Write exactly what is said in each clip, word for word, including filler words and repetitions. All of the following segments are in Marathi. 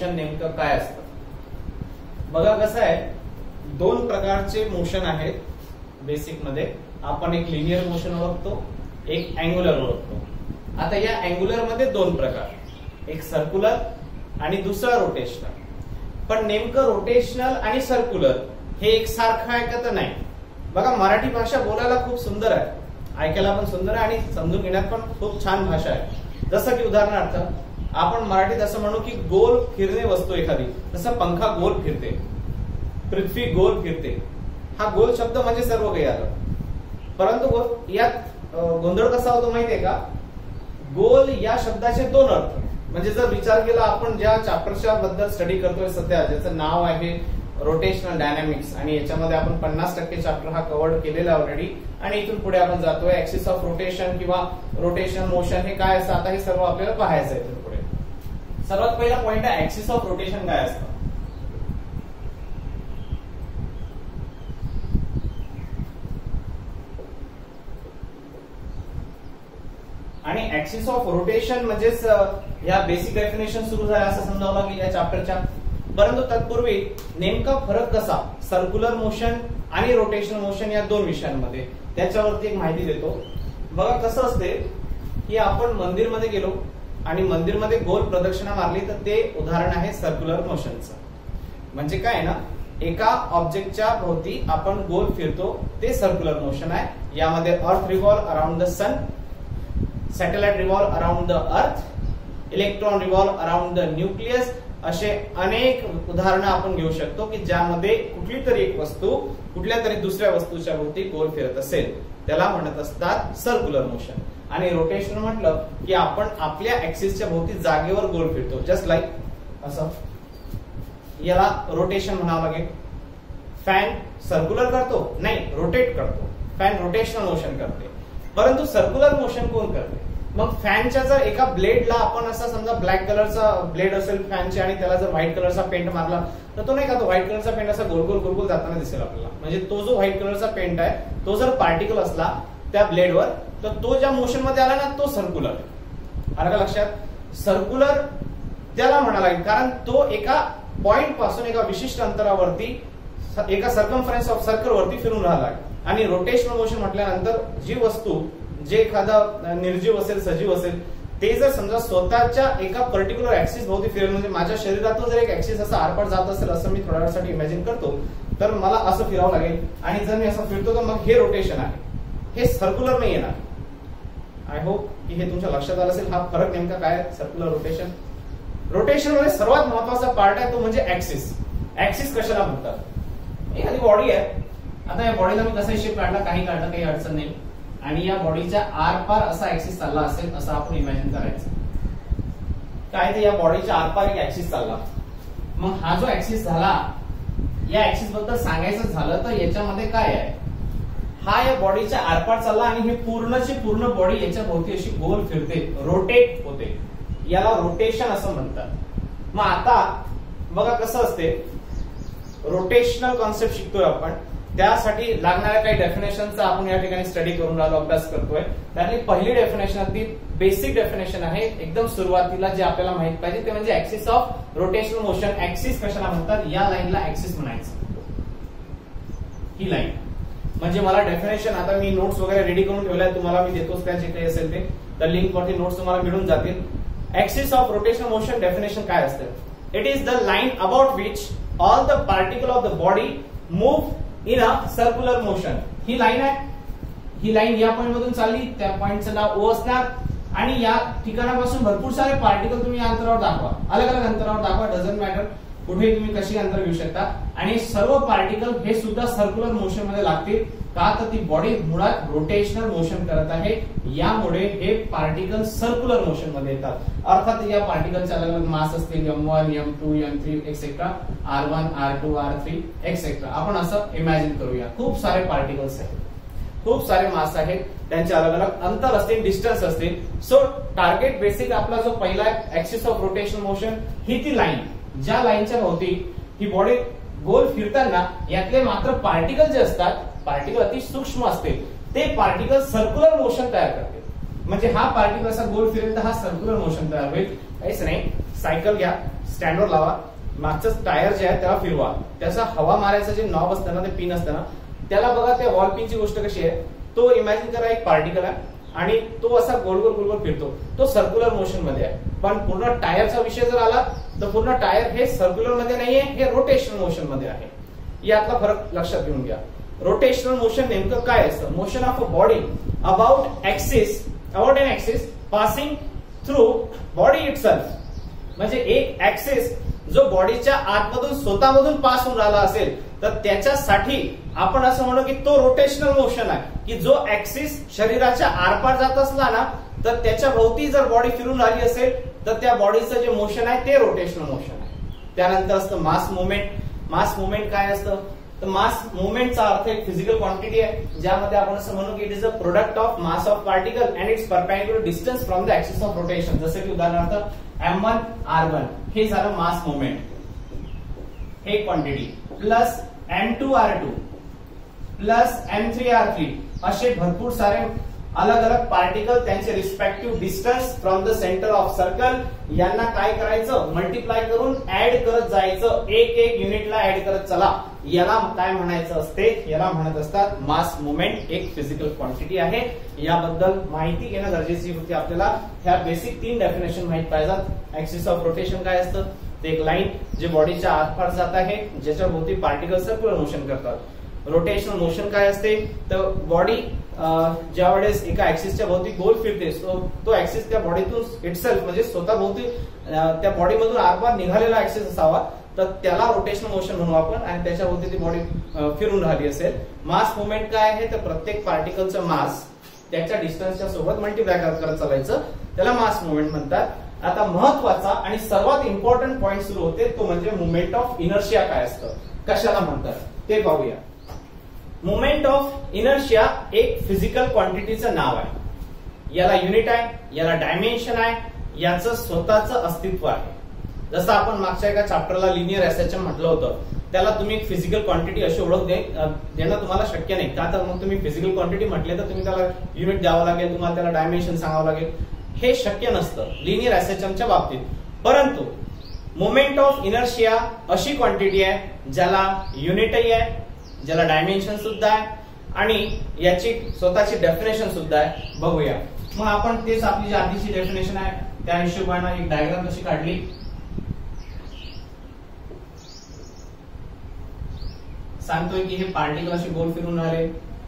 मोशन नेमकं काय असतं? बघा कसं आहे, दोन प्रकारचे मोशन आहेत बेसिक मध्ये. आपण एक लिनियर मोशन ओळखतो, एक अँग्युलर ओळखतो. आता या अँग्युलर मध्ये दोन प्रकार, एक सर्क्युलर आणि दुसरा रोटेशनल. पण नेमकं रोटेशनल आणि सर्क्युलर हे एक सारखं आहे का? तर नाही. बघा मराठी भाषा बोलायला खूप सुंदर आहे, ऐकायला पण सुंदर आहे आणि समजून घेण्यात पण खूप छान भाषा आहे. जसं की उदाहरणार्थ आपण मराठीत असं म्हणू की गोल फिरणे वस्तू एखादी, जसं पंखा गोल फिरते, पृथ्वी गोल फिरते. हा गोल शब्द म्हणजे सर्व काही आलं. परंतु यात गोंधळ कसा होतो माहितीये का? गोल या शब्दाचे दोन अर्थ. म्हणजे जर विचार केला आपण ज्या चॅप्टरच्या बद्दल स्टडी करतोय सध्या, ज्याचं नाव आहे रोटेशनल डायनॅमिक्स, आणि याच्यामध्ये आपण पन्नास टक्के चॅप्टर हा कव्हर केलेला ऑलरेडी, आणि इथून पुढे आपण जातोय ऍक्सिस ऑफ रोटेशन किंवा रोटेशन मोशन हे काय असतं, आता हे सर्व आपल्याला पाहायचं आहे इथून पुढे. सर्वात पहिला पॉइंट आहे ऍक्सिस ऑफ रोटेशन काय असतं. आणि ऍक्सिस ऑफ रोटेशन म्हणजेच या बेसिक डेफिनेशन सुरू झाल्या असं समजावं लागेल या चॅप्टरच्या. परंतु तत्पूर्वी नेमका फरक कसा सर्क्युलर मोशन आणि रोटेशनल मोशन या दोन विषयांमध्ये, त्याच्यावरती एक माहिती देतो. बघा कसं असते की आपण मंदिरमध्ये गेलो आणि मंदिरमध्ये गोल प्रदक्षिणा मारली, तर ते उदाहरण आहे सर्क्युलर मोशनचं. म्हणजे काय ना, एका ऑब्जेक्टच्या भोवती आपण गोल फिरतो, ते सर्क्युलर मोशन आहे. यामध्ये earth revolve around the sun, satellite revolve around the earth, electron revolve around the nucleus, असे अनेक उदाहरणं आपण घेऊ शकतो की ज्यामध्ये कुठली तरी एक वस्तू कुठल्या तरी दुसऱ्या वस्तूच्या भोवती गोल फिरत असेल, त्याला म्हणत असतात सर्क्युलर मोशन. आणि रोटेशन म्हटलं की आपण आपल्या ऍक्सिसच्या भोवती जागेवर गोल फिरतो, जस्ट लाईक असं, याला रोटेशन म्हणावं लागेल. फॅन सर्क्युलर करतो नाही, रोटेट करतो. फॅन रोटेशनल मोशन करते. परंतु सर्क्युलर मोशन कोण करते? मग फॅनच्या जर एका ब्लेडला आपण असा समजा ब्लॅक कलरचा ब्लेड असेल फॅनचे, आणि त्याला जर व्हाईट कलरचा पेंट मारला, तर तो नाही का, तो व्हाईट कलरचा पेंट असा गोल गोल गोल गोल जाताना दिसेल आपल्याला. म्हणजे तो जो व्हाईट कलरचा पेंट आहे तो जर पार्टिकल असला त्या ब्लेडवर, तर तो ज्या मोशन मध्ये आला ना, तो सर्क्युलर आहे. आलं का लक्षात? सर्क्युलर त्याला म्हणायला लागेल कारण तो एका पॉइंट पासून एका विशिष्ट अंतरावरती एका सर्कम्फरन्स ऑफ सर्कल वरती फिरून राहिला आहे. आणि रोटेशनल मोशन म्हटल्यानंतर जी वस्तू, जे एखादा निर्जीव असेल सजीव असेल, ते जर समजा स्वतःच्या एका पर्टिक्युलर ऍक्सिस भोवती फिरेल, म्हणजे माझ्या शरीरातून जर एक ऍक्सिस असा आरपार जात असेल असं मी थोड्या वेळासाठी इमॅजिन करतो, तर मला असं फिरावं लागेल. आणि जर मी असं फिरतो तर मग हे रोटेशन आहे, हे सर्क्युलर नाही येणार. आय होप की हे तुमच्या लक्षात आलं असेल. हा फरक नेमका काय, सर्क्युलर रोटेशन. रोटेशन मध्ये सर्वात महत्वाचा पार्ट आहे तो म्हणजे ऍक्सिस. ऍक्सिस कशाला म्हणतात? एखादी बॉडी आहे, आता या बॉडीला मी कसा शेप काढला, काही काढला, काही अडचण नाही, आणि या बॉडीच्या आरपार असा ऍक्सिस चालला असेल असं आपण इमॅजिन करायचं. काय ते या बॉडीच्या आरपार एक ऍक्सिस चालला. मग हा जो ऍक्सिस झाला, या ऍक्सिस बद्दल सांगायचं झालं तर याच्यामध्ये काय आहे, हा या बॉडीच्या आरपार चालला आणि ही पूर्णची पूर्ण बॉडी याच्या भोवती अशी गोल फिरते, रोटेट होते. याला रोटेशन असं म्हणतात. मग आता बघा कसं असते, रोटेशनल कॉन्सेप्ट शिकतोय आपण, त्यासाठी लागणाऱ्या काही डेफिनेशनचा आपण या ठिकाणी स्टडी करून राहिलो, अभ्यास करतोय. त्यातली पहिली डेफिनेशन अगदी बेसिक डेफिनेशन आहे, एकदम सुरुवातीला जे आपल्याला माहित पाहिजे ते म्हणजे axis of rotational motion. Axis कशाला म्हणतात? या लाईनला ऍक्सिस म्हणायचं. ही लाईन म्हणजे मला डेफिनेशन, आता मी नोट्स वगैरे रेडी करून ठेवलाय, तुम्हाला मी देतोच त्या जे काही असेल ते, तर लिंक वरती नोट्स तुम्हाला मिळून जातील. Axis of rotational motion definition काय असतं? It is the line about which all the particle of the body move in a circular motion. ही लाईन आहे, ही लाईन या पॉइंट मधून चालली, त्या पॉइंटचं नाव ओ असणार, आणि या ठिकाणापासून भरपूर सारे पार्टिकल तुम्ही या अंतरावर दाखवा, अलग अलग अंतरावर दाखवा, डझंट मॅटर, कुठे तुम्ही कशी अंतर घेऊ शकता. आणि सर्व पार्टिकल हे सुद्धा सर्क्युलर मोशन मध्ये लागतील. का तर ती बॉडी मुळात रोटेशनल मोशन करत आहे, यामुळे हे पार्टिकल सर्क्युलर मोशन मध्ये येतात. अर्थात या पार्टिकलचे अलग अलग मास असतील, M one M two M three etcetera, R one R two R three etcetera. आपण असं इमॅजिन करूया, खूप सारे पार्टिकल्स आहेत, खूप सारे मास आहेत, त्यांचे अलग अलग अंतर असतील, डिस्टन्स असतील. सो टार्गेट बेसिक आपला जो पहिला ऍक्सिस ऑफ रोटेशनल मोशन, ही ती लाईन, ज्या लाईनच्या भोवती ही बॉडी गोल फिरताना यातले मात्र पार्टिकल जे असतात, पार्टिकल अति सूक्ष्म असते, ते पार्टिकल सर्क्युलर मोशन तयार करते. म्हणजे हा पार्टिकल असा गोल फिरेल तर हा सर्क्युलर मोशन तयार होईल. काहीच नाही, सायकल घ्या, स्टँडवर लावा, मागचं टायर जे आहे त्याला फिरवा, त्याचा हवा मारायचं जे नॉब असतं ना, ते पिन असतं ना, त्याला बघा. त्या वॉल पिनची गोष्ट कशी आहे, तो इमॅजिन करा एक पार्टिकल आहे आणि तो असा गोल गोल गोल गोल फिरतो, तो सर्क्युलर मोशन मध्ये आहे. पण पूर्ण टायरचा विषय जर आला तर पूर्ण टायर हे सर्क्युलर मध्ये नाहीये, हे रोटेशनल मोशन मध्ये आहे. यातला फरक लक्षात घेऊन घ्या. रोटेशनल मोशन नेमकं काय असतं? Motion of a body about axis, about an axis passing through body itself. म्हणजे एक ऍक्सिस जो बॉडीच्या आतमधून स्वतःमधून पास होऊन राहिला असेल तर त्याच्यासाठी आपण असं म्हणू की तो रोटेशनल मोशन आहे. की जो ऍक्सिस शरीराच्या आरपार जात असला ना, तर त्याच्या भोवती जर बॉडी फिरून राहिली असेल तर त्या बॉडीचं जे मोशन आहे ते रोटेशनल मोशन आहे. त्यानंतर असतं मास मुवमेंट. मास मुवमेंट काय असतं? तर मास मुवमेंटचा अर्थ एक फिजिकल क्वांटिटी आहे, ज्यामध्ये आपण असं म्हणू की it is a product of mass of particle and its perpendicular distance from the axis of rotation. जसं की उदाहरणार्थ एम वन आर वन हे झालं मास मुवमेंट, हे quantity, plus M two R two plus M three R three असे भरपूर सारे अलग अलग पार्टिकल, त्यांचे respective distance from the centre of circle, यांना काय करायचं? मल्टिप्लाय करून ऍड करत जायचं, एक एक युनिटला ऍड करत चला. याला काय म्हणायचं असते? याला म्हणत असतात मास मुवमेंट. एक फिजिकल क्वांटिटी आहे. याबद्दल माहिती घेणं गरजेची होती आपल्याला. ह्या बेसिक तीन डेफिनेशन माहित पाहिजेत. ऍक्सिस ऑफ रोटेशन काय असतं? ते एक लाईन जे बॉडीच्या आरपार जात आहे, ज्याच्या भोवती पार्टिकल सर्क्युलर मोशन करतात. रोटेशनल मोशन काय असते? तर बॉडी ज्या वेळेस एका ऍक्सिसच्या भोवती गोल फिरते, तो ऍक्सिस त्या बॉडीतून इटसेल्फ म्हणजे स्वतः भोवती त्या बॉडीमधून आरपार निघालेला ऍक्सिस असावा, तर त्याला रोटेशनल मोशन म्हणू आपण. आणि त्याच्या भोवती ती बॉडी फिरून राहिली असेल. मास मुवमेंट काय आहे? तर प्रत्येक पार्टिकलचं मास त्याच्या डिस्टन्सच्या सोबत मल्टिप्लाय करत चालायचं, त्याला मास मुवमेंट म्हणतात. आता महत्वाचा आणि सर्वात इम्पॉर्टंट पॉइंट सुरू होते, तो म्हणजे मुवमेंट ऑफ इनर्शिया काय असतं, कशाला म्हणतात ते पाहूया. मुवमेंट ऑफ इनर्शिया एक फिजिकल क्वांटिटीचं नाव आहे. याला युनिट आहे, याला डायमेन्शन आहे, याचं स्वतःचं अस्तित्व आहे. जसं आपण मागच्या एका चॅप्टरला लिनियर एसएचएम म्हटलं होतं, त्याला तुम्ही एक फिजिकल क्वांटिटी अशी ओळख देणं तुम्हाला शक्य नाही. का तर मग तुम्ही फिजिकल क्वांटिटी म्हटले तर तुम्ही त्याला युनिट द्यावं लागेल, तुम्हाला त्याला डायमेन्शन सांगावं लागेल. हे शक्य नसतं लिनियर एसएचएमच्या बाबतीत. परंतु मोमेंट ऑफ इनर्शिया अशी क्वांटिटी आहे ज्याला युनिटही आहे, ज्याला डायमेन्शन सुद्धा आहे आणि याची स्वतःची डेफिनेशन सुद्धा आहे. बघूया मग आपण तेच आपली जी आधीची डेफिनेशन आहे त्या हिशोबाने एक डायग्राम कशी काढली. सांगतोय की हे पार्टिकल असे गोल फिरून राहिले,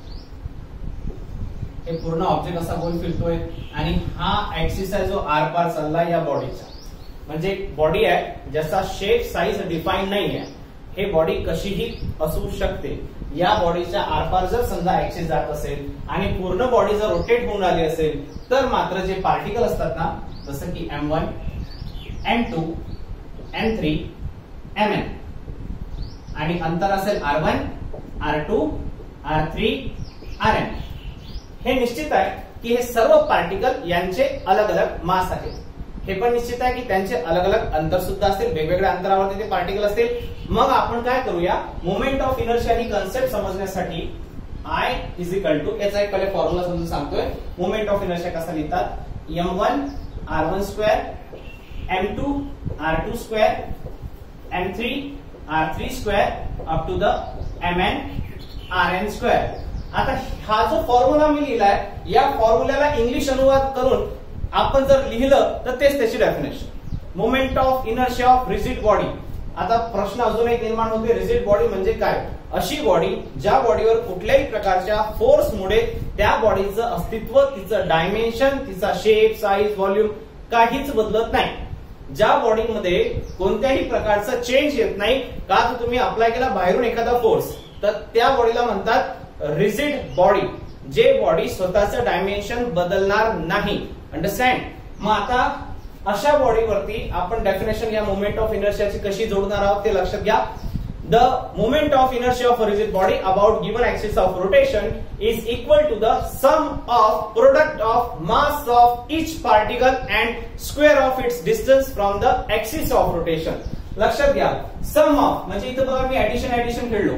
हे पूर्ण ऑब्जेक्ट असा गोल फिरतोय आणि हा ऍक्सिस आहे जो आर पार चालला या बॉडीचा. म्हणजे बॉडी आहे ज्याचा शेप साईज डिफाईन नाही आहे. हे बॉडी कशीही असू शकते. या बॉडीच्या आरपार जर समजा ऍक्सिस जात असेल आणि पूर्ण बॉडी जर रोटेट होऊन आली असेल तर मात्र जे पार्टिकल असतात ना, जसं की M one M two M three M N आणि अंतर असेल R one R two R three R N, हे निश्चित आहे की हे सर्व पार्टिकल यांचे अलग अलग मास आहेत. हे पण निश्चित आहे की त्यांचे अलग अलग अंतर सुद्धा असतील, वेगवेगळ्या अंतरावरती ते पार्टिकल असतील. मग आपण काय करूया, मोमेंट ऑफ इनर्शिया ही कन्सेप्ट समजण्यासाठी आय इज इक्वल टू याचा एक पहिले फॉर्म्युला समजून सांगतोय. मोमेंट ऑफ इनर्शिया कसा लिहितात? M one R one square M two R two square M three R three square up to the M N R N square. आता हा जो फॉर्म्युला मी लिहिलाय, या फॉर्म्युल्याला इंग्लिश अनुवाद करून आपण जर लिहिलं तर तेच त्याची definition. Moment of inertia of rigid body. आता प्रश्न अजून एक निर्माण होते, रिजिड बॉडी म्हणजे काय? अशी बॉडी ज्या बॉडीवर कुठल्याही प्रकारच्या फोर्समुळे त्या बॉडीचं अस्तित्व, तिचं डायमेन्शन, तिचा शेप, साईज, व्हॉल्यूम काहीच बदलत नाही. ज्या बॉडीमध्ये कोणत्याही प्रकारचं चेंज येत नाही. का तर तुम्ही अप्लाय केला बाहेरून एखादा फोर्स, तर त्या बॉडीला म्हणतात रिजिड बॉडी. जे बॉडी स्वतःचं डायमेन्शन बदलणार नाही. अंडरस्टँड? मग आता अशा बॉडीवरती आपण डेफिनेशन या मोमेंट ऑफ इनर्शियाची कशी जोडणार आहोत ते लक्षात घ्या. The moment of inertia of a rigid body about given axis of rotation is equal to the sum of product of mass of each particle and square of its distance from the axis of rotation. लक्षात घ्या, सम ऑफ म्हणजे इथं बघा मी ऍडिशन ऍडिशन खेळलो,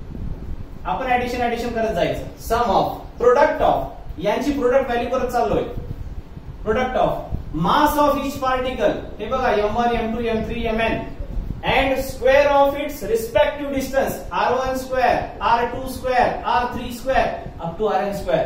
आपण ऍडिशन ऍडिशन करत जायचं. सम ऑफ, प्रोडक्ट ऑफ, यांची प्रोडक्ट व्हॅल्यू करत चाललोय. Product of mass of each particle हे बघा M one M two M three M N and square of its respective distance r one square, r two square, r three square up to rn square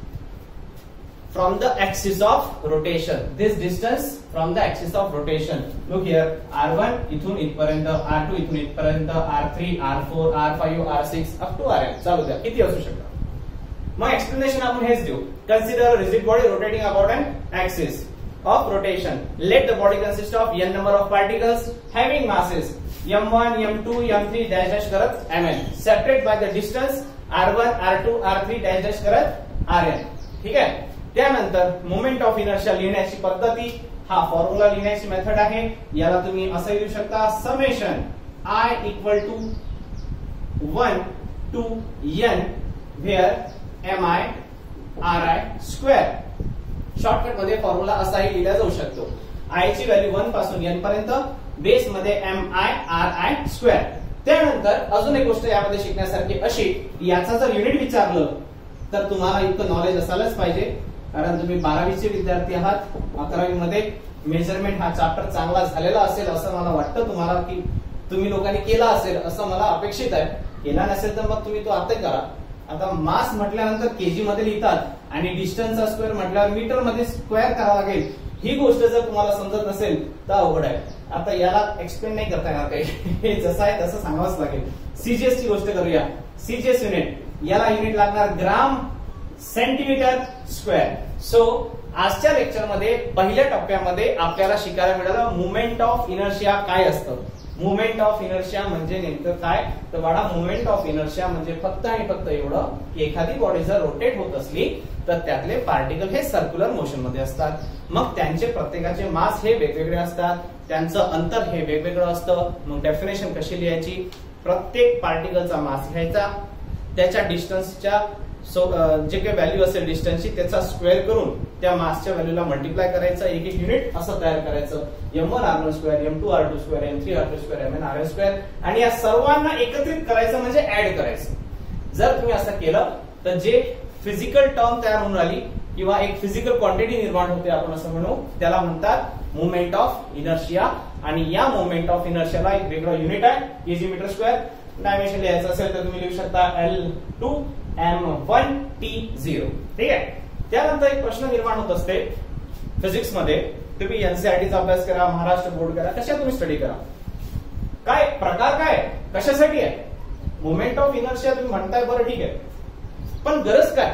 from the axis of rotation. This distance from the axis of rotation. Look here, r one इथून इथपर्यंत, r two इथून इथपर्यंत, r three, r four, r five, r six up to rn. चालू द्या, किती असू शकतं. मग एक्सप्लेनेशन आपण हेच देऊ. Consider a rigid body rotating about an axis of rotation. Let the body consist of n number of particles having masses m one, m two, m three dash dash करत mn, separated by the distance r one, r two, r three dash dash करत rn. ठीक आहे. त्यानंतर मोमेंट ऑफ इनर्शिया लिहिण्याची पद्धती, हा फॉर्म्युला लिहिण्याची मेथड आहे. याला तुम्ही असं लिहू शकता, summation I equal to one to n where mi ri square. Shortcut मध्ये फॉर्म्युला असाही लिहिला जाऊ शकतो. आय ची व्हॅल्यू वन पासून एन पर्यंत, बेस मध्ये M I R I square. त्यानंतर अजून एक गोष्ट यामध्ये शिकण्यासारखी अशी, याचा जर युनिट विचारलं तर तुम्हाला इतकं नॉलेज असायलाच पाहिजे, कारण तुम्ही बारावीचे विद्यार्थी आहात. अकरावी मध्ये मेजरमेंट हा चॅप्टर चांगला झालेला असेल असं मला वाटतं तुम्हाला, की तुम्ही लोकांनी केला असेल असं मला अपेक्षित आहे. केला नसेल तर मग तुम्ही तो आता करा. आता मास म्हटल्यानंतर केजी मध्ये लिहितात आणि डिस्टन्सचा स्क्वेअर म्हटल्यावर मीटर मध्ये स्क्वेअर करावा लागेल. ही गोष्ट जर तुम्हाला समजत नसेल तर अवघड आहे. आता याला एक्सप्लेन नाही करता येणार काही, हे जसं आहे तसं सांगावंच लागेल. सीजीएस ची गोष्ट करूया. सीजीएस युनिट, याला युनिट लागणार ग्राम सेंटीमीटर स्क्वेअर. सो आजच्या लेक्चर मध्ये पहिल्या टप्प्यामध्ये आपल्याला शिकायला मिळालं मुवमेंट ऑफ इनर्शिया काय असतं. मुवमेंट ऑफ इनर्शिया म्हणजे नेमकं काय, तर बाळा मुवमेंट ऑफ इनर्शिया म्हणजे फक्त आणि फक्त एवढं की एखादी बॉडी जर रोटेट होत असली तर त्यातले पार्टिकल हे सर्क्युलर मोशन मध्ये असतात. मग त्यांचे प्रत्येकाचे मास हे वेगवेगळे असतात, त्यांचं अंतर हे वेगवेगळं असतं. मग डेफिनेशन कशी लिहायची, प्रत्येक पार्टिकलचा मास घ्यायचा, त्याच्या डिस्टन्सच्या सो जे काही व्हॅल्यू असेल डिस्टन्सची त्याचा स्क्वेअर करून त्या मासच्या व्हॅल्यूला मल्टिप्लाय करायचं, एक एक युनिट असं तयार करायचं. M one R one square, M two R two square, M three R two square, M N R N square, आणि या सर्वांना एकत्रित करायचं म्हणजे ऍड करायचं. जर तुम्ही असं केलं तर जे फिजिकल टर्म तयार होऊन राहिली किंवा एक फिजिकल क्वांटिटी निर्माण होते आपण असं म्हणू, त्याला म्हणतात मुवमेंट ऑफ इनर्शिया. आणि या मुवमेंट ऑफ इनर्शियाला एक वेगळं युनिट आहे केजी मीटर स्क्वेअर. डायमेन्शन लिहायचं असेल तर तुम्ही लिहू शकता L two M one T zero. ठीक आहे. त्यानंतर एक प्रश्न निर्माण होत असते फिजिक्स मध्ये, तुम्ही एनसीईआरटीचा अभ्यास करा, महाराष्ट्र बोर्ड करा, कशा तुम्ही स्टडी करा, काय प्रकार काय कशासाठी आहे. मुवमेंट ऑफ इनर्शिया तुम्ही म्हणताय, बरं ठीक आहे, पण गरज काय,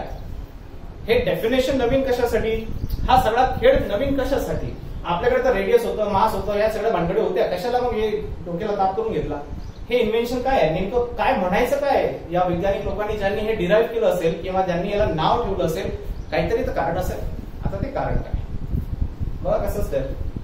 हे डेफिनेशन नवीन कशासाठी, हा सगळा खेळ नवीन कशासाठी. आपल्याकडे तर रेडियस होतं, मास होतं, या सगळ्या भानगडी होत्या, कशाला मग हे डोक्याला ताप करून घेतला. हे इन्व्हेन्शन काय आहे, नेमकं काय म्हणायचं काय या वैज्ञानिक लोकांनी ज्यांनी हे डिराईव्ह केलं असेल किंवा ज्यांनी याला नाव ठेवलं असेल, काहीतरी तर कारण असेल. आता ते कारण काय बघा कसं असतं.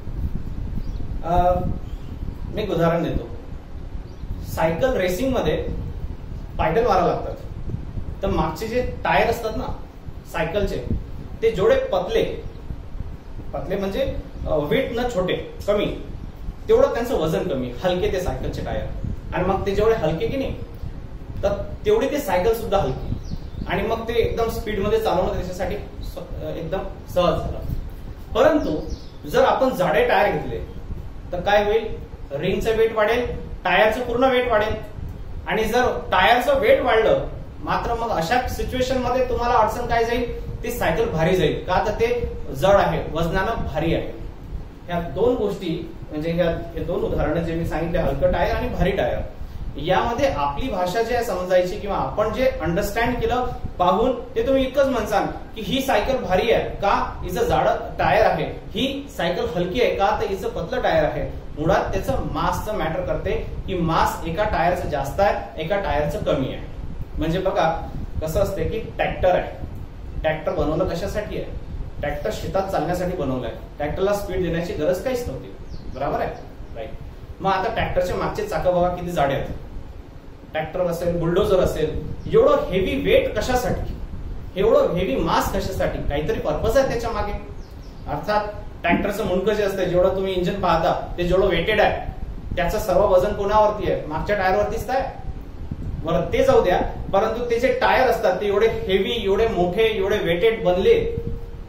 मी एक उदाहरण देतो. सायकल रेसिंग मध्ये पायडल मारावं लागतात, तर मागचे जे टायर असतात ना सायकलचे, ते जेवढे पतले पतले म्हणजे वेट न छोटे कमी, तेवढं त्यांचं वजन कमी, हलके ते सायकलचे टायर. आणि मग ते जेवढे हलके की नाही तर तेवढी ते सायकल सुद्धा हलकी, आणि मग ते एकदम स्पीड मध्ये चालवणं त्याच्यासाठी एकदम सहज झालं. परंतु जर आपण जाडे टायर घेतले तर काय होईल, रिंगचं वेट वाढेल, टायरचं पूर्ण वेट वाढेल. आणि जर टायरचं वेट वाढलं मात्र मग अशा सिच्युएशन मध्ये तुम्हाला अडचण काय जाईल, ती सायकल भारी जाईल. का तर ते जड आहे, वजनानं भारी आहे. ह्या दोन गोष्टी म्हणजे हे दोन उदाहरणं जे मी सांगितले, हलकं टायर आणि भारी टायर, यामध्ये आपली भाषा जी आहे समजायची किंवा आपण जे अंडरस्टँड केलं पाहून ते तुम्ही इतकंच म्हणसाल की ही सायकल भारी आहे का, हिचं जाड टायर आहे, ही सायकल हलकी आहे का तर हिचं पतलं टायर आहे. मुळात त्याचं मासचं मॅटर करते की मास एका टायरचं जास्त आहे, एका टायरचं कमी आहे. म्हणजे बघा कसं असते की ट्रॅक्टर आहे, ट्रॅक्टर बनवलं कशासाठी आहे, ट्रॅक्टर शेतात चालण्यासाठी बनवलाय. ट्रॅक्टरला स्पीड देण्याची गरज काहीच नव्हती, बरोबर आहे, राईट. मग आता ट्रॅक्टरच्या मागचे चाकं बघा किती जाडे आहेत. ट्रॅक्टर असेल, बुलडोजर असेल, एवढं हेवी वेट कशासाठी, एवढं हेवी मास कशासाठी, काहीतरी पर्पज आहे त्याच्या मागे. अर्थात ट्रॅक्टरचं मुंडकं जे असतं, जेवढं तुम्ही इंजिन पाहता ते जेवढं वेटेड आहे, त्याचं सर्व वजन कोणावरती आहे, मागच्या टायरवरतीच आहे. बरं ते जाऊ द्या, परंतु ते जे टायर असतात ते एवढे हेवी, एवढे मोठे, एवढे वेटेड बनले,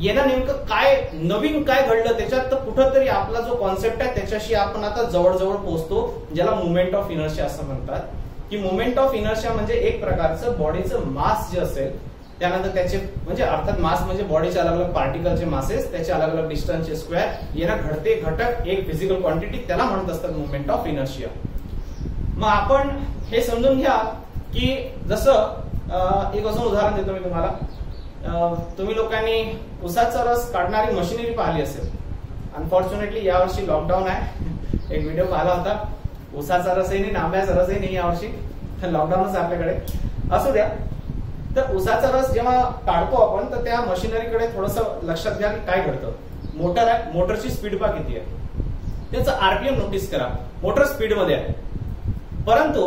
याला नेमकं काय नवीन काय घडलं त्याच्यात, तर कुठंतरी आपला जो कॉन्सेप्ट आहे त्याच्याशी आपण आता जवळजवळ पोहोचतो, ज्याला मुवमेंट ऑफ इनर्शिया असं म्हणतात. की मुवमेंट ऑफ इनर्शिया म्हणजे एक प्रकारचं बॉडीचं मास जे असेल, त्यानंतर त्याचे म्हणजे अर्थात मास म्हणजे बॉडीचे अलग अलग पार्टिकलचे मासेस, त्याचे अलग अलग डिस्टन्सचे स्क्वेअर, याला घडते घटक एक फिजिकल क्वांटिटी, त्याला म्हणत असतात मुवमेंट ऑफ इनर्शिया. मग आपण हे समजून घ्या की जसं एक अजून उदाहरण देतो मी तुम्हाला. तुम्ही लोकांनी उसाचा रस काढणारी मशिनरी पाहिली असेल. अनफॉर्च्युनेटली यावर्षी लॉकडाऊन आहे. एक व्हिडिओ पाहिला होता, उसाचा रसही नाही, आंब्याचा रसही नाही यावर्षी, लॉकडाऊनच आपल्याकडे. असू द्या. तर उसाचा रस जेव्हा काढतो आपण तर त्या मशिनरीकडे थोडंसं लक्षात घ्या की काय घडतं. मोटर आहे, मोटरची स्पीड पहा किती आहे, त्याचं आरपीएम नोटीस करा, मोटर स्पीड मध्ये आहे. परंतु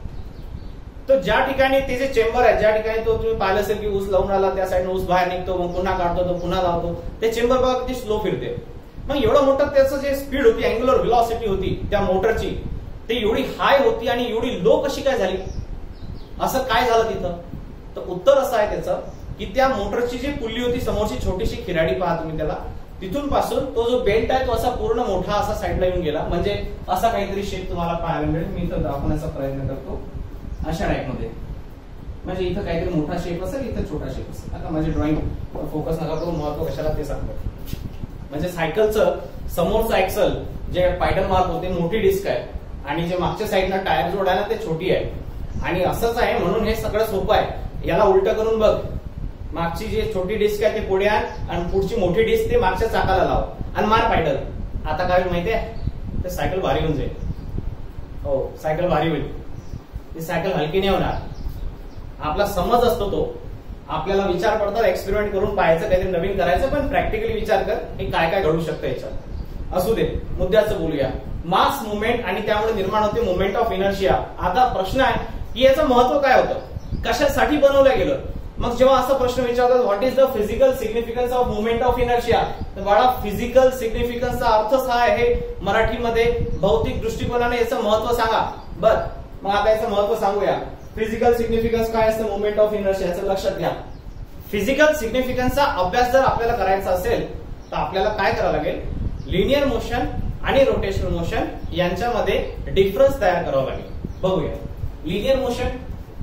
तो ज्या ठिकाणी ते जे चेंबर आहे, ज्या ठिकाणी तो तुम्ही पाहिलं असेल की ऊस लावून आला, त्या साईडने ऊस बाहेर निघतो, मग पुन्हा काढतो, तो पुन्हा लावतो, ते चेंबर बघा किती स्लो फिरते. मग एवढं मोठं त्याचं जे स्पीड होती, अँग्युलर व्हेलॉसिटी होती त्या मोटरची, ती एवढी हाय होती आणि एवढी लो कशी काय झाली, असं काय झालं तिथं. तर उत्तर असं आहे त्याचं की त्या मोटरची जी पुल्ली होती, समोरची छोटीशी खिराडी पहा तुम्ही त्याला, तिथून पासून तो जो बेल्ट आहे तो असा पूर्ण मोठा असा साईडला येऊन गेला. म्हणजे असा काहीतरी शेप तुम्हाला पाहायला मिळेल. मी इथं दाखवण्याचा प्रयत्न करतो अशा टाईपमध्ये. म्हणजे इथं काहीतरी मोठा शेप असेल, इथं छोटा शेप असेल. आता माझी ड्रॉइंग फोकस नका करू, महत्व कशाला ते सांगतो. म्हणजे सायकलचं समोरचं ऍक्सल जे पायडल मार्क होते, मोठी डिस्क आहे, आणि जे मागच्या साईडला टायर जोड आहे ना ते छोटी आहे. आणि असंच आहे म्हणून हे सगळं सोपं आहे. याला उलट करून बघ, मागची जी छोटी डिस्क आहे ते पुढे आण आणि पुढची मोठी डिस्क ते मागच्या चाकाला लाव आणि मार पायडल. आता काय माहितीये, ते सायकल भारी होऊन जाईल. हो, सायकल भारी होईल. ती सायकल हलकी नाही होणार. आपला समज असतो तो, आपल्याला विचार पडतात एक्सपेरिमेंट करून पाहायचं, काहीतरी नवीन करायचं, पण प्रॅक्टिकली विचार कर हे काय काय घडू शकतं याच्यात. असू दे, मुद्द्याचं बोलूया. मास मुवमेंट आणि त्यामुळे निर्माण होते मुवमेंट ऑफ इनर्शिया. आता प्रश्न आहे की याचं महत्व काय होतं, कशासाठी बनवलं गेलं. मग जेव्हा असा प्रश्न विचारतात what is the physical significance of movement of inertia, तर बाळा फिजिकल सिग्निफिकन्सचा अर्थच हा आहे मराठीमध्ये, भौतिक दृष्टिकोनाने याचं महत्व सांगा. बर, मग आता याचं महत्व सांगूया. फिजिकल सिग्निफिकन्स काय असतं मुवमेंट ऑफ इनर्शिया, याचं लक्षात घ्या. फिजिकल सिग्निफिकन्सचा अभ्यास जर आपल्याला करायचा असेल तर आपल्याला काय करावं लागेल, लिनियर मोशन आणि रोटेशनल मोशन यांच्यामध्ये डिफरन्स तयार करावा लागेल. बघूया. Linear motion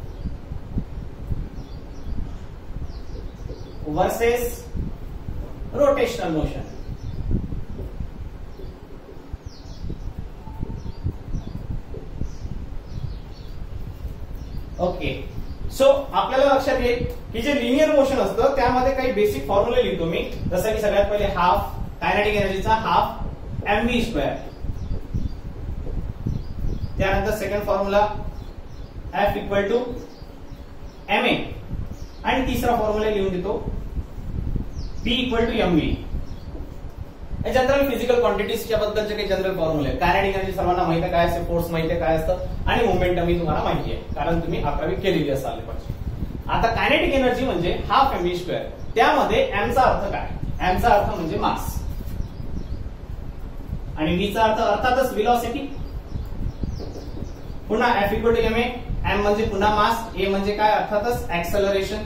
versus rotational motion. Okay, so आपल्याला लक्षात येईल की जे लिनियर मोशन असतं त्यामध्ये काही बेसिक फॉर्म्युले लिहितो मी. जसं की सगळ्यात पहिले हाफ कायनेटिक एनर्जीचा हाफ एम व्ही स्क्वेअर, त्यानंतर second formula F equal to M A, आणि तिसरा फॉर्म्युला लिहून देतो P equal to M V. General physical क्वांटिटीजच्या बद्दलचे काही जनरल फॉर्म्युले. कायनेटिक एनर्जी सर्वांना माहिती आहे काय असते, फोर्स माहिती आहे काय असतं, आणि मोमेंटम ही तुम्हाला माहिती आहे कारण तुम्ही अकरावी केलेली असाल पाहिजे. आता कायनेटिक एनर्जी म्हणजे हाफ एम व्ही स्क्वेअर. त्यामध्ये एम चा अर्थ काय, एम चा अर्थ म्हणजे मास, आणि व्ही चा अर्थ अर्थातच व्हेलॉसिटी. पुन्हा F equal to M A, M म्हणजे पुन्हा मास, ए म्हणजे काय अर्थातच acceleration.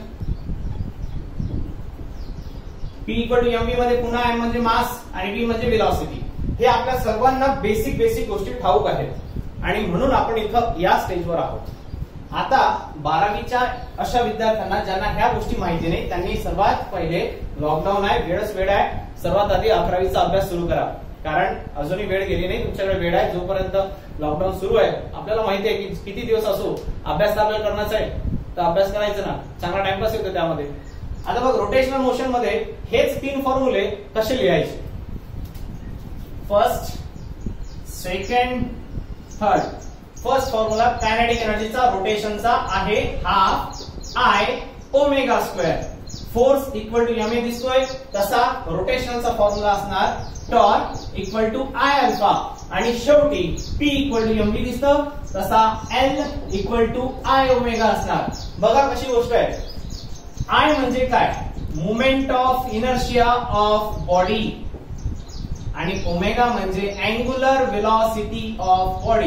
P equal to M V मध्ये पुन्हा एम म्हणजे मास आणि व्ही म्हणजे व्हेलॉसिटी. हे आपल्या सर्वांना बेसिक बेसिक गोष्टी ठाऊक आहेत आणि म्हणून आपण इथं या स्टेजवर आहोत. आता बारावीच्या अशा विद्यार्थ्यांना ज्यांना ह्या गोष्टी माहिती नाही त्यांनी सर्वात पहिले, लॉकडाऊन आहे, वेळच वेळ आहे, सर्वात आधी अकरावीचा अभ्यास सुरू करा. कारण अजूनही वेळ गेली नाही, तुमच्याकडे वेळ आहे. जोपर्यंत लॉकडाऊन सुरू आहे आपल्याला माहिती आहे की किती दिवस असो अभ्यास आपल्याला करण्याचा आहे तर अभ्यास करायचा ना, चांगला टाइमपास येतो त्यामध्ये. आता बघ, रोटेशनल मोशन मध्ये हेच तीन फॉर्म्युले कसे लिहायचे, first, second, third. First formula kinetic एनर्जीचा रोटेशनचा आहे half I omega square. Force equal to M A दिसतोय तसा रोटेशनचा फॉर्म्युला असणार torque equal to I alpha, आणि शेवटी P equal to M V दिसतं तसा L equal to I omega असणार. बघा कशी गोष्ट आहे. आय म्हणजे काय, movement of inertia of body, आणि ओमेगा म्हणजे अँग्युलर व्हेलॉसिटी ऑफ बॉडी.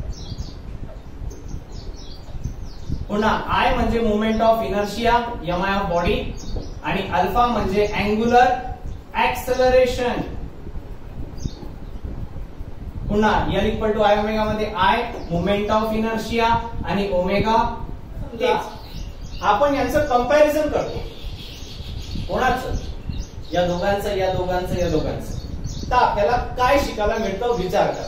पुन्हा आय म्हणजे movement of inertia M I of body, आणि अल्फा म्हणजे अँग्युलर ऍक्सेलरेशन. पुन्हा L equal to I omega मध्ये आय मोमेंट ऑफ इनर्शिया आणि ओमेगा आपण यांचं कंपॅरिझन करतो. कोणाचं? या दोघांचं या दोघांचं या दोघांचं. तर आपल्याला काय शिकायला मिळतं विचार करा.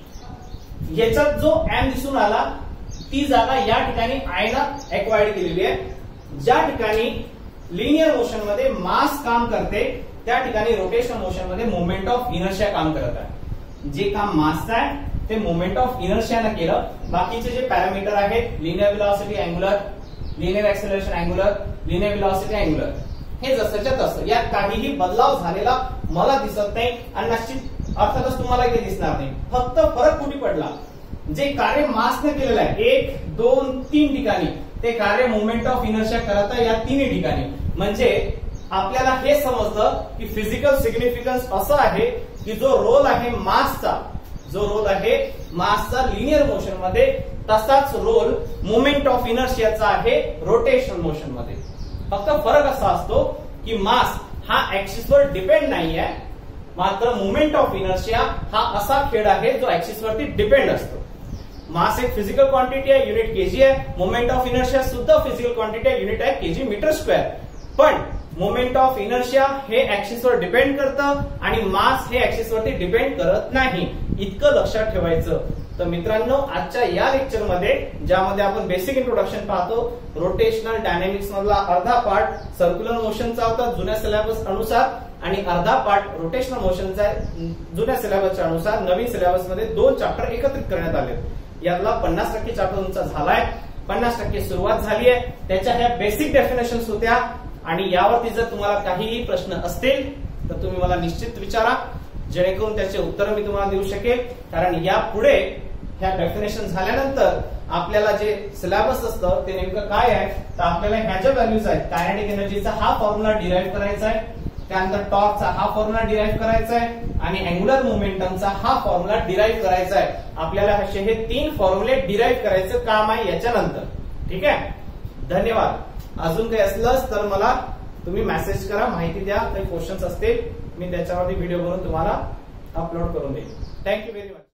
याच्यात जो एम दिसून आला ती जागा या ठिकाणी आय ना एक्वायर्ड केलेली आहे. ज्या ठिकाणी लिनियर मोशन मध्ये मास काम करते त्या ठिकाणी रोटेशनल मोशन मध्ये मोमेंट ऑफ इनर्शिया काम करत आहे. जे काम मासचं आहे ते मोमेंट ऑफ इनर्शियानं केलं. बाकीचे जे पॅरामीटर आहेत linear velocity angular, linear acceleration angular, linear velocity angular हे जसंच्या तसं, यात काहीही बदलाव झालेला मला दिसत नाही आणि निश्चित अर्थातच तुम्हाला इथे दिसणार नाही. फक्त फरक कुठे पडला? जे कार्य मासने केलेलं आहे एक दोन तीन ठिकाणी ते कार्य मोमेंट ऑफ इनर्शिया करत आहे या तिन्ही ठिकाणी. म्हणजे आपल्याला हे समजतं की फिजिकल सिग्निफिकन्स असं आहे की जो रोल आहे मासचा, जो रोल आहे मासचा लिनियर मोशन मध्ये तसाच रोल मोमेंट ऑफ इनर्शियाचा आहे रोटेशनल मोशन मध्ये. फक्त फरक असा असतो की मास हा ऍक्सिसवर डिपेंड नाही आहे, मात्र मोमेंट ऑफ इनर्शिया हा असा खेळ आहे जो ऍक्सिस वरती डिपेंड असतो. मास एक फिजिकल क्वांटिटी आहे, युनिट केजी आहे. मोमेंट ऑफ इनर्शिया सुद्धा फिजिकल क्वांटिटी आहे, युनिट आहे केजी मीटर स्क्वेअर. पण मोमेंट ऑफ इनर्शिया हे ऍक्सिसवर डिपेंड करतं आणि मास हे ऍक्सिसवरती डिपेंड करत नाही. इतकं लक्षात ठेवायचं. तर मित्रांनो आजच्या या लेक्चर मध्ये ज्यामध्ये आपण बेसिक इंट्रोडक्शन पाहतो, रोटेशनल डायनॅमिक्स मधला अर्धा पार्ट सर्क्युलर मोशनचा होता जुन्या सिलेबस अनुसार आणि अर्धा पार्ट रोटेशनल मोशनचा जुन्या सिलेबसच्या अनुसार. नवीन सिलेबस मध्ये दोन चॅप्टर एकत्रित करण्यात आले. यातला पन्नास टक्के चॅप्टर तुमचा झालाय, पन्नास टक्के सुरुवात झाली आहे. त्याच्या ह्या बेसिक डेफिनेशन्स होत्या आणि यावरती जर तुम्हाला काहीही प्रश्न असतील तर तुम्ही मला निश्चित विचारा, जेणेकरून त्याचे उत्तर मी तुम्हाला देऊ शकेल. कारण यापुढे ह्या डेफिनेशन झाल्यानंतर आपल्याला जे सिलेबस असतं ते नेमकं काय आहे तर आपल्याला ह्या ज्या व्हॅल्यूज आहेत कायनेटिक एनर्जीचा हा फॉर्म्युला डिराईव्ह करायचा आहे, त्यानंतर टॉर्कचा हा फॉर्म्युला डिराईव्ह करायचा आहे आणि अँग्युलर मोमेंटमचा हा फॉर्म्युला डिराईव्ह करायचा आहे. आपल्याला असे हे तीन फॉर्म्युले डिराईव्ह करायचं काम आहे याच्यानंतर. ठीक आहे, धन्यवाद. अजून काही असलंच तर मला तुम्ही मेसेज करा, माहिती द्या. काही क्वेश्चन्स असतील मी त्याच्यावरती व्हिडिओ बनवून तुम्हाला अपलोड करून देईन. Thank you very much.